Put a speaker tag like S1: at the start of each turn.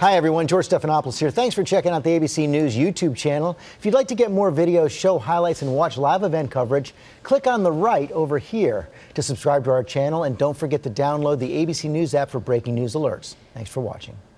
S1: Hi everyone, George Stephanopoulos here. Thanks for checking out the ABC News YouTube channel. If you'd like to get more videos, show highlights, and watch live event coverage, click on the right over here to subscribe to our channel, and don't forget to download the ABC News app for breaking news alerts. Thanks for watching.